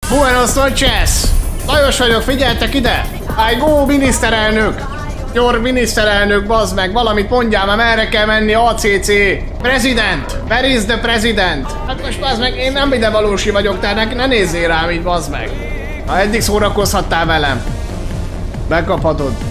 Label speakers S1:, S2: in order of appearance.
S1: Buenos noches! Lajos vagyok, figyeltek ide! I go, miniszterelnök! Gyor, miniszterelnök, bazd meg, valamit mondjál, már merre kell menni, ACC! President! Where is the president? Hát most bazd meg, én nem ide valósi vagyok, tehát ne nézzél rám így, bazd meg! Ha eddig szórakozhattál velem, bekaphatod.